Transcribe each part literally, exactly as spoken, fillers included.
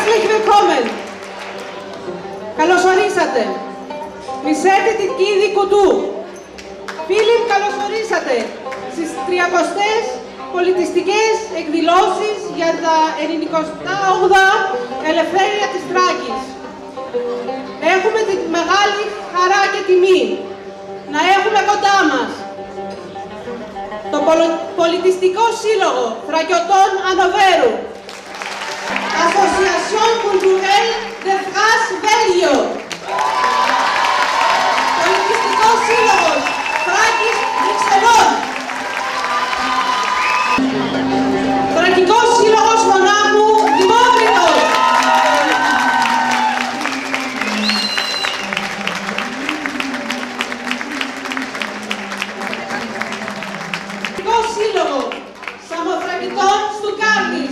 Herzlich willkommen. Καλωσορίσατε. Μισέτε την κίδη κουτού. Φίλοι, καλωσορίσατε στις τριακοστές πολιτιστικές εκδηλώσεις για τα ενενηκοστά όγδοα Ελευθέρια της Θράκης. Έχουμε τη μεγάλη χαρά και τιμή να έχουμε κοντά μας το Πολιτιστικό Σύλλογο Θρακιωτών Ανοβέρου, Association Culturelle de France Belgio, Πολιτιστικό Σύλλογος Θράκης Βρυξελών, Θρακικός Σύλλογος Μονάχου Δημόκριτος, Θρακικός Σύλλογο Σαμοθρακητών Στουκάρδης,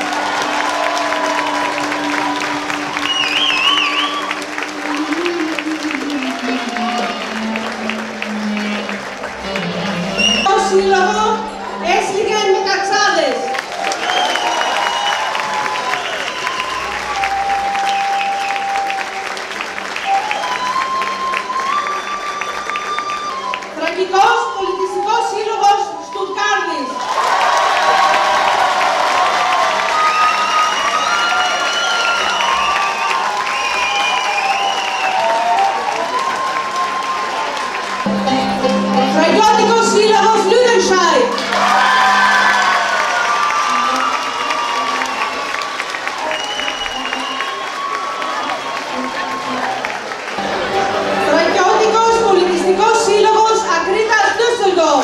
Σύλλογο Έσλιγεν Μεταξάδες, Θρακικός Πολιτιστικός Σύλλογος Στουτγκάρδης, Θρακιώτικος Σύλλογος Λούτενσχάιτ, Θρακιώτικος Πολιτιστικός Σύλλογος Ακρίτας Ντούσελντορφ,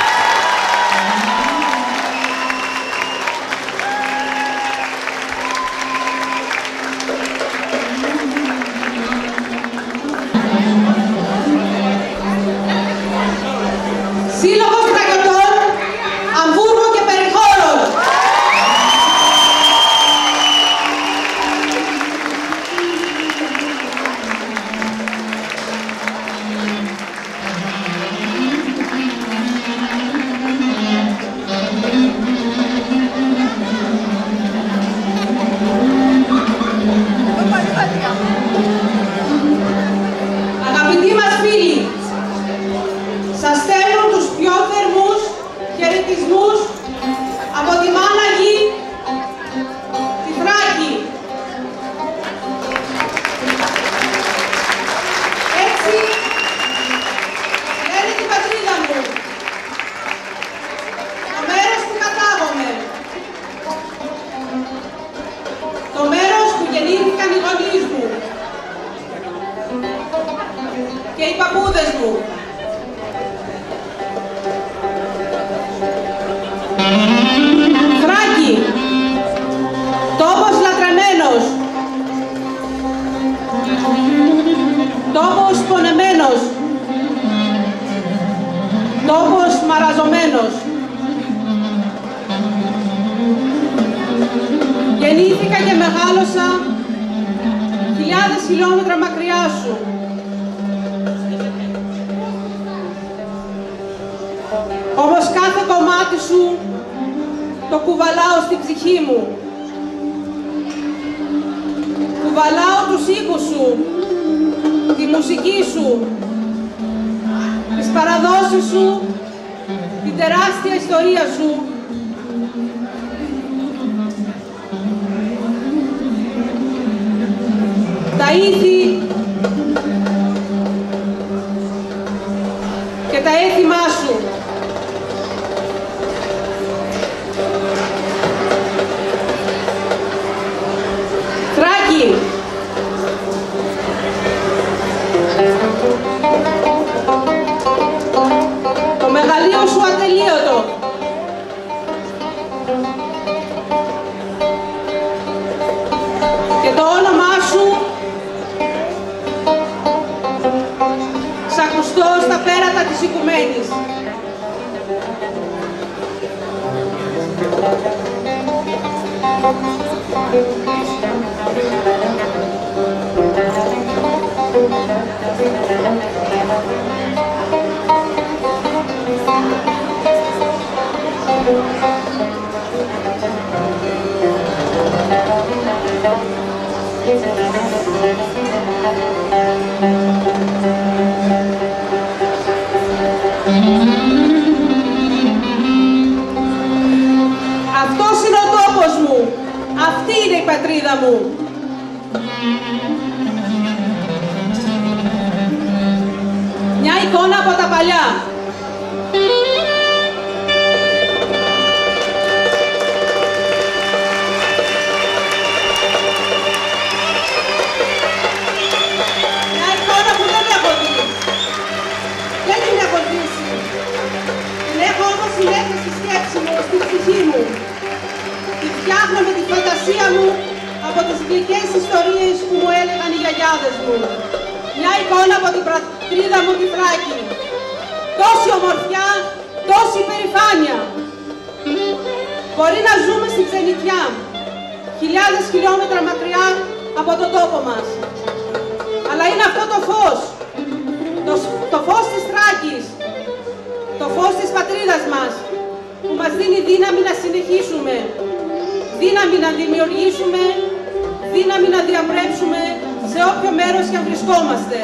Σύλλογος Θρακιωτών Αμβούργο και Περιχώρων, αγαπητοί μας φίλοι, σας στέλνουν τους πιο θερμούς χαιρετισμούς από τη μάνα γη, τη Θράκη. Έτσι λένε την πατρίδα μου, το μέρος που κατάγομαι, το μέρος που γεννήθηκαν οι γονείς μου και οι παππούδες μου. Θράκη, τόπος λατρεμένος, τόπος πονεμένος, τόπος μαραζωμένος. Γεννήθηκα και μεγάλωσα χιλιάδες χιλιόμετρα μακριά σου. Όμως κάθε κομμάτι σου το κουβαλάω στην ψυχή μου. Κουβαλάω τους ήχους σου, τη μουσική σου, τις παραδόσεις σου, την τεράστια ιστορία σου. Τα ήθη και τα έθιμά σου. Θράκη, το μεγαλείο σου ατελείωτο, και το όνομά σου σ' ακουστώ στα πέρατα της οικουμένης. Thank you. Αυτός είναι ο τόπος μου. Αυτή είναι η πατρίδα μου. Μια εικόνα από τα παλιά. Μια εικόνα που δεν έχω δει. Δεν την έχω δει. Την έχω όμως συνέχεια στη σκέψη μου, στη ψυχή μου. Τη φτιάχνω με τη φαντασία μου από τις γλυκές ιστορίες που μου έλεγαν οι γιαγιάδες μου. Μια εικόνα από την πατρίδα μου τη Θράκη. Τόση ομορφιά, τόση υπερηφάνεια. Μπορεί να ζούμε στην ξενιτιά, χιλιάδες χιλιόμετρα μακριά από τον τόπο μας. Αλλά είναι αυτό το φως, το, το φως της Θράκης, το φως της πατρίδας μας, που μας δίνει δύναμη να συνεχίσουμε, δύναμη να δημιουργήσουμε, δύναμη να διαπρέψουμε σε όποιο μέρος και αν βρισκόμαστε.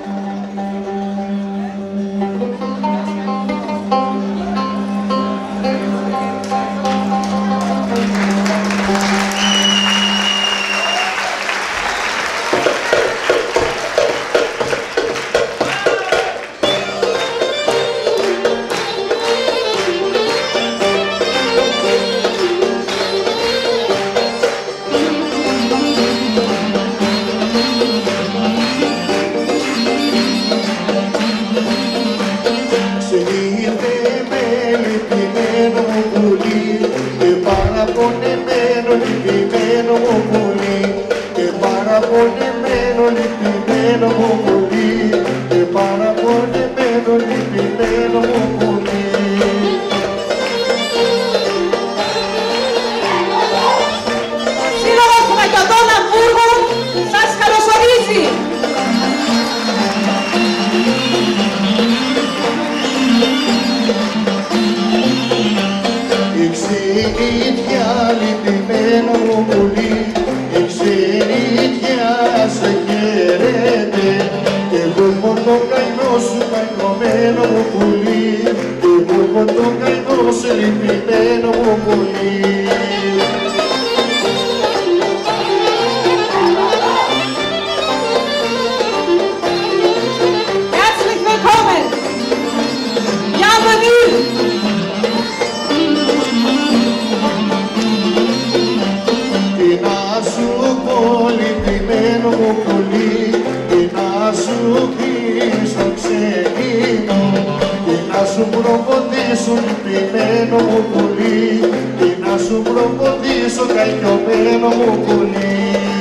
λυπημένο μου πουλί, τι να σου προποντήσω καημένο μου πουλί.